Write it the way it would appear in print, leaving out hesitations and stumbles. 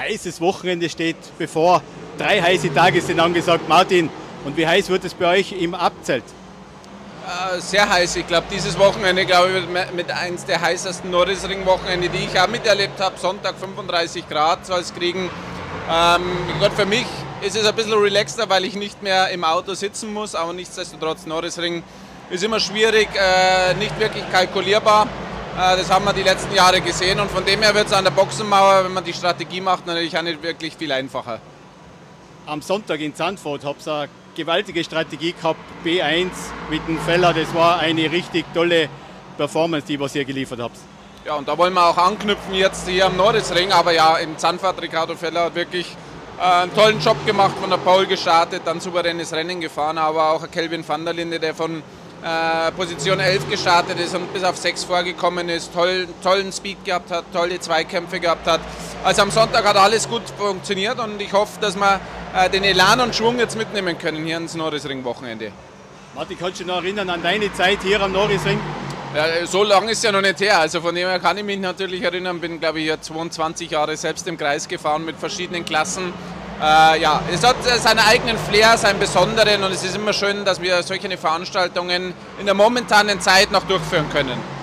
heißes Wochenende steht bevor. 3 heiße Tage sind angesagt. Martin, und wie heiß wird es bei euch im Abzelt? Sehr heiß. Ich glaube, dieses Wochenende wird mit eins der heißesten Norrisring-Wochenende, die ich auch miterlebt habe. Sonntag 35 Grad soll es kriegen. Gott, für mich ist es ein bisschen relaxter, weil ich nicht mehr im Auto sitzen muss, aber nichtsdestotrotz Norrisring ist immer schwierig, nicht wirklich kalkulierbar. Das haben wir die letzten Jahre gesehen und von dem her wird es an der Boxenmauer, wenn man die Strategie macht, natürlich auch nicht wirklich viel einfacher. Am Sonntag in Zandvoort habt ihr eine gewaltige Strategie gehabt, B1 mit dem Feller. Das war eine richtig tolle Performance, die ihr geliefert habt. Ja, und da wollen wir auch anknüpfen jetzt hier am Norrisring, aber ja, im Zandvoort Riccardo Feller hat wirklich einen tollen Job gemacht, von der Pole gestartet, dann souveränes Rennen gefahren, aber auch Kelvin van der Linde, der von Position 11 gestartet ist und bis auf 6 vorgekommen ist, tollen Speed gehabt hat, tolle Zweikämpfe gehabt hat. Also am Sonntag hat alles gut funktioniert und ich hoffe, dass wir den Elan und Schwung jetzt mitnehmen können hier ins Norrisring-Wochenende. Martin, kannst du dich noch erinnern an deine Zeit hier am Norrisring? Ja, so lange ist ja noch nicht her, also von dem her kann ich mich natürlich erinnern, bin glaube ich hier 22 Jahre selbst im Kreis gefahren mit verschiedenen Klassen. Ja, es hat seinen eigenen Flair, seinen besonderen und es ist immer schön, dass wir solche Veranstaltungen in der momentanen Zeit noch durchführen können.